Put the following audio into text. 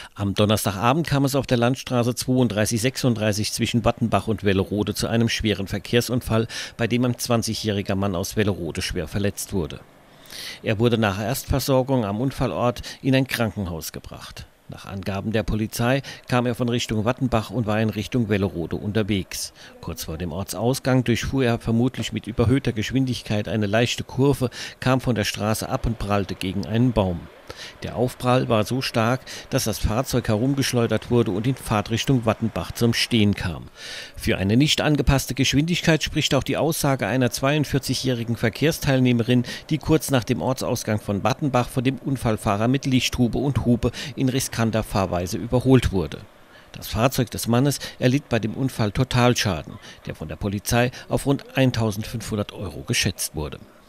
Am Donnerstagabend kam es auf der Landstraße 3236 zwischen Wattenbach und Wellerode zu einem schweren Verkehrsunfall, bei dem ein 20-jähriger Mann aus Wellerode schwer verletzt wurde. Er wurde nach Erstversorgung am Unfallort in ein Krankenhaus gebracht. Nach Angaben der Polizei kam er von Richtung Wattenbach und war in Richtung Wellerode unterwegs. Kurz vor dem Ortsausgang durchfuhr er vermutlich mit überhöhter Geschwindigkeit eine leichte Kurve, kam von der Straße ab und prallte gegen einen Baum. Der Aufprall war so stark, dass das Fahrzeug herumgeschleudert wurde und in Fahrtrichtung Wattenbach zum Stehen kam. Für eine nicht angepasste Geschwindigkeit spricht auch die Aussage einer 42-jährigen Verkehrsteilnehmerin, die kurz nach dem Ortsausgang von Wattenbach von dem Unfallfahrer mit Lichthupe und Hupe in riskanter Fahrweise überholt wurde. Das Fahrzeug des Mannes erlitt bei dem Unfall Totalschaden, der von der Polizei auf rund 1.500 € geschätzt wurde.